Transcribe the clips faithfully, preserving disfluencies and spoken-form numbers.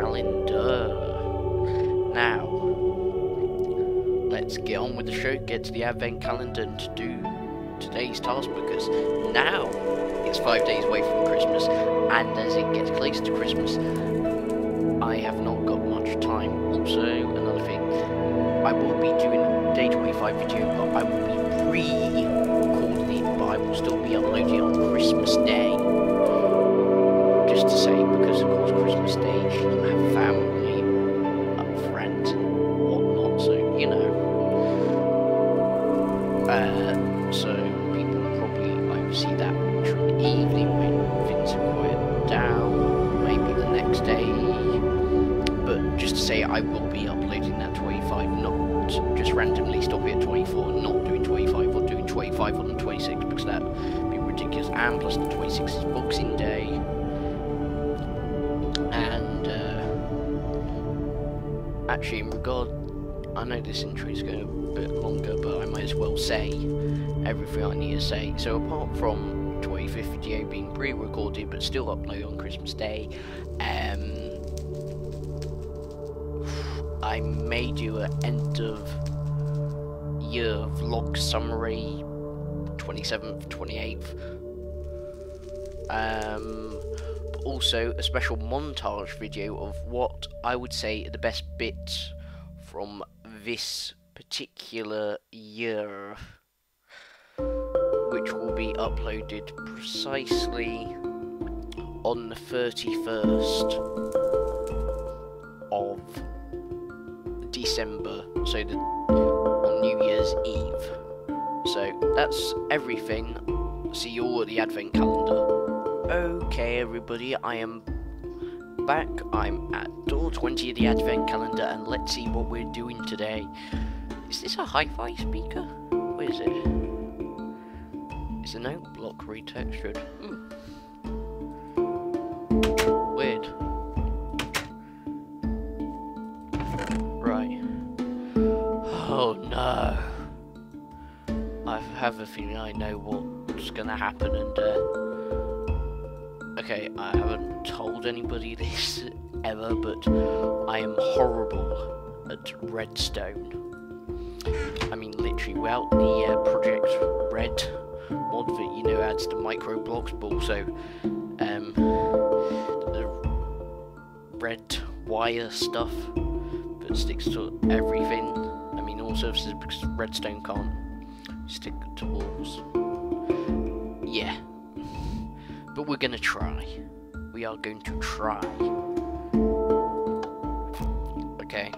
calendar. Now, let's get on with the show, get to the advent calendar and to do today's task, because now it's five days away from Christmas, and as it gets closer to Christmas, I have not got much time. Also, another thing, I will be doing a day twenty-five video, but I will be pre-recording it, but I will still be uploading it on Christmas Day. Just to say, because of course Christmas Day, you have family, uh, friends and whatnot, so, you know. Uh, so, people probably like see that during the evening when things are quiet down, maybe the next day. But just to say, I will be uploading that twenty-five, not just randomly stopping at twenty-four and not doing twenty-five, or doing twenty-five on the twenty-sixth, because that would be ridiculous. And plus the twenty-sixth is Boxing Day. And uh, actually, in regard, I know this intro is going a bit longer, but I might as well say everything I need to say. So apart from twenty-fifth video being pre-recorded but still uploaded on Christmas Day, um, I may do an end of year vlog summary, twenty-seventh, twenty-eighth. Um, but also a special montage video of what I would say are the best bits from this particular year, which will be uploaded precisely on the thirty-first of December, so the, on New Year's Eve. So that's everything. See you all at the advent calendar. Okay everybody, I am back. I'm at door twenty of the advent calendar, and let's see what we're doing today. Is this a hi-fi speaker? What is it? It's a note block retextured. Hmm. Weird. Right. Oh no. I have a feeling I know what's gonna happen, and uh, okay, I haven't told anybody this ever, but I am horrible at redstone. I mean, literally, without the uh, Project Red mod that, you know, adds the micro blocks, but also um, the red wire stuff that sticks to everything. I mean, all surfaces, because redstone can't stick to walls. Yeah. But we're gonna try. We are going to try. Okay.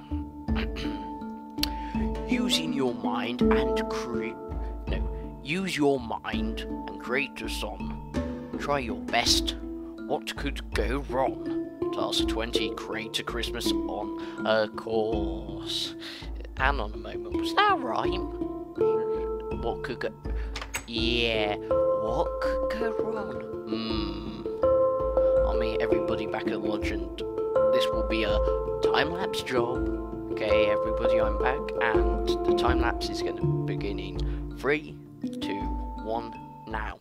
Using your mind and create. No. Use your mind and create a song. Try your best. What could go wrong? Task twenty. Create a Christmas on a course. Hang on a moment. Was that a rhyme? What could go? Yeah. What could go wrong? Hmm. I'll meet everybody back at lodge, and this will be a time-lapse job. Okay, everybody, I'm back, and the time-lapse is going to begin in three, two, one, now.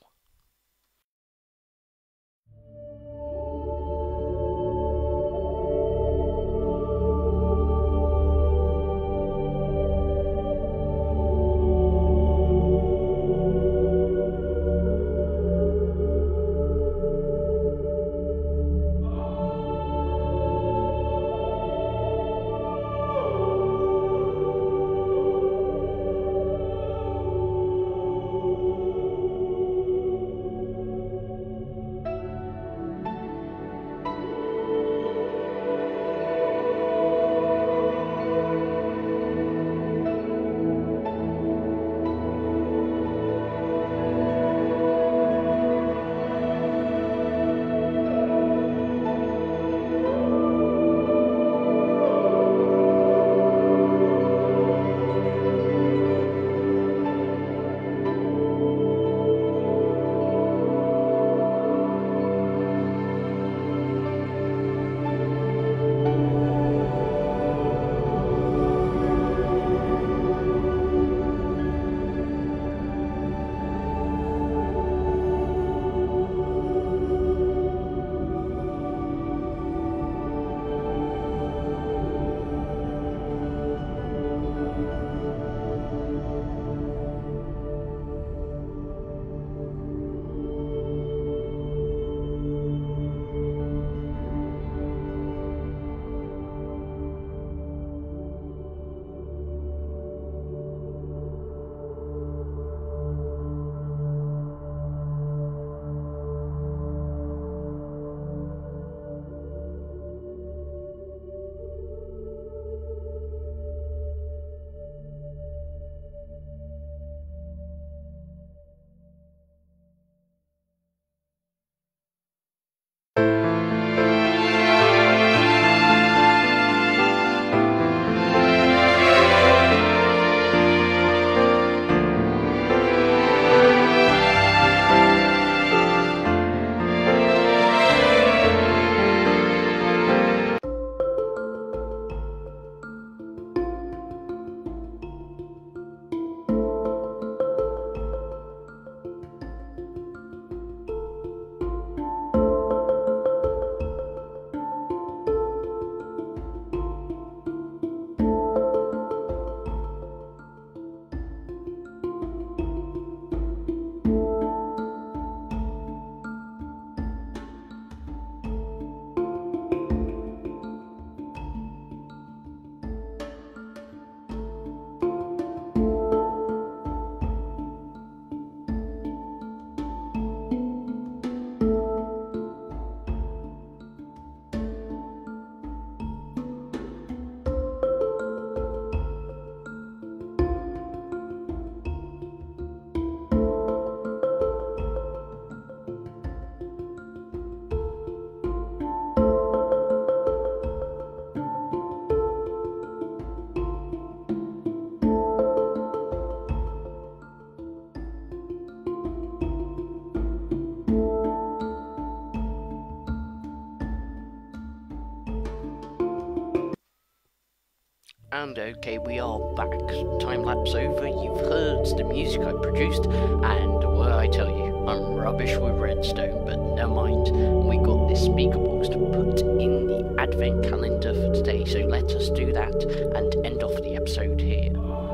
And okay, we are back. Time lapse over. You've heard the music I produced, and what I tell you, I'm rubbish with redstone, but never mind. We got this speaker box to put in the advent calendar for today, so let us do that and end off the episode here.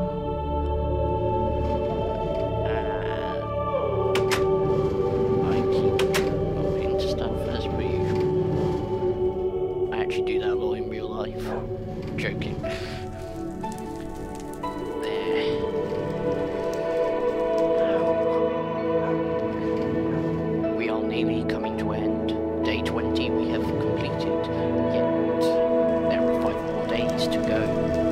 Joking. There. Now, we are nearly coming to an end. Day twenty we have completed, yet there are five more days to go.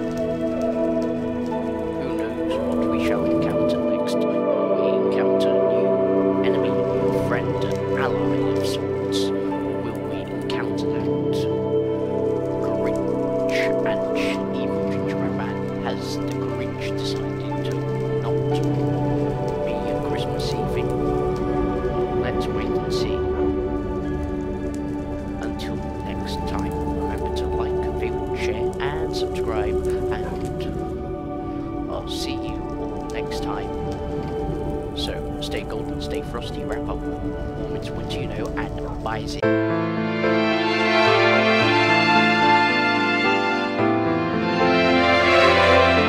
Who knows what we shall encounter next? Will we encounter a new enemy, new friend, an ally of sorts? Will we encounter that? Has the Grinch decided to not be a Christmas Eve? Let's wait and see. Until next time, remember to like, favorite, share, and subscribe, and I'll see you all next time. So, stay golden, stay frosty, wrap up warm, it's winter, you know, and bye.